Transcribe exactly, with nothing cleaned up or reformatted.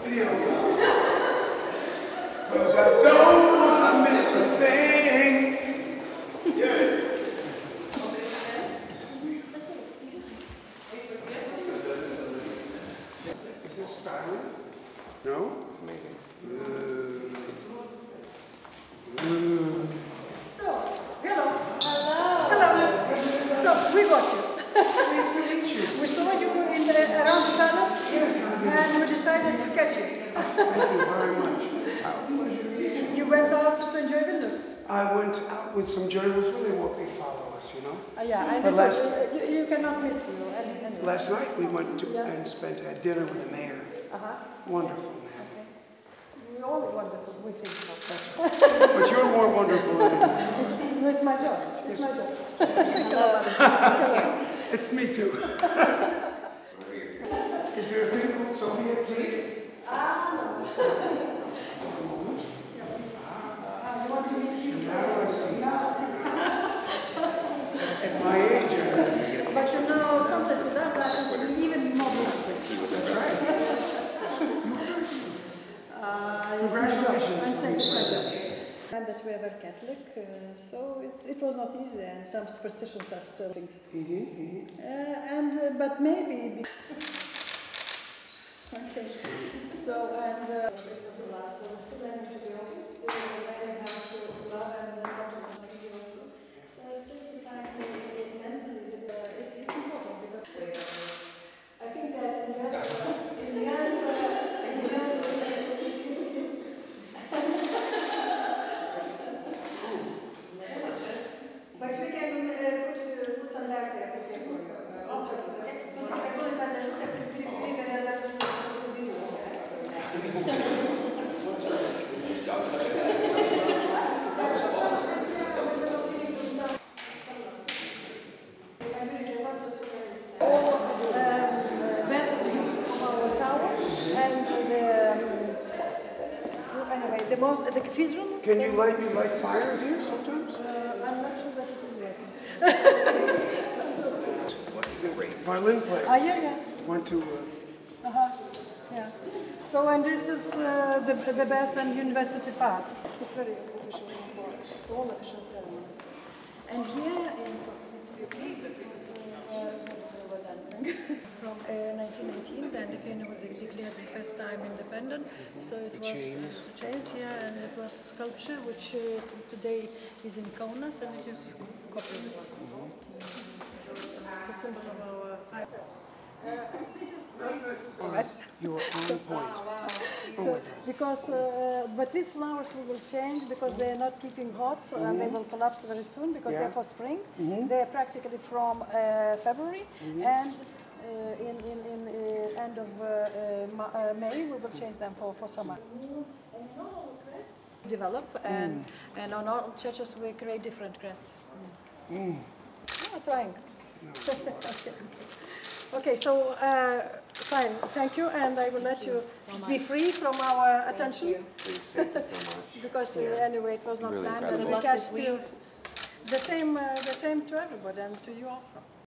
video. Cause I don't want to miss a thing. Yeah. This is me. Is this styling? No? It's amazing. Uh, uh. So, hello. Hello. Hello. So, we got you. Nice to meet you. We saw you in the, around the palace, yes, and we decided to catch you. Thank you very much. You went out to enjoy Vilnius? I went out with some journalists. Well, they won't they follow us, you know? Uh, yeah, I But last, uh, you, you cannot miss you. Anyway, anyway. last night we went to yeah. and spent had dinner with the mayor. Uh-huh. Wonderful man. Okay. We're all wonderful, we think so. That's right. But you're more wonderful than me. It's, it's my job. It's Yes. my job. It's me too. Is there a thing called Soviet tea? Ah, no. At my age, I But you know, sometimes without glasses, it's even more beautiful. That's right. Uh, Congratulations. I'm saying it's my job. And that we were Catholic, uh, so it's, it was not easy, and some superstitions are still things. Mm-hmm, mm-hmm. Uh, and uh, but maybe. Okay. So and uh, so we're still learning to be open, still learning how to love and how to continue also. So still society mentally is uh, it's, it's important because I think that in the U S uh, in the U S uh, in the U S it's, it's, it's but we can uh, put, uh, put some light there okay, for you. Uh, I'll check it, okay? Because I put it under the most, the cathedral. Can you light you light fire here sometimes? Uh, I'm not sure that it is working. Violin player. Ah, yeah, yeah. Went to. Uh, Uh-huh. Yeah. So, and this is uh, the, the best and university part. It's very official for all official ceremonies. And here in Sochi, uh, we were dancing. From uh, nineteen eighteen, then Lithuania was declared the first time independent. So it the was chains. uh, the chains here, and it was sculpture, which uh, today is in Kaunas, and it is copied. Mm-hmm. It's a symbol of our fight. Uh, Right. You are on point. So, because, uh, but these flowers we will change because they are not keeping hot mm-hmm. and they will collapse very soon because yeah. they are for spring. Mm-hmm. They are practically from uh, February mm-hmm. and uh, in, in, in uh, end of uh, uh, May we will change them for, for summer. Develop and, mm. and on all churches we create different crests. Mm. Oh, trying. No. Okay. Okay, so uh, fine, thank you, and I will let you so be free from our thank attention. You. Please, thank you so much. Because uh, anyway, it was not really planned, incredible. and we catch you the same, uh, the same to everybody and to you also.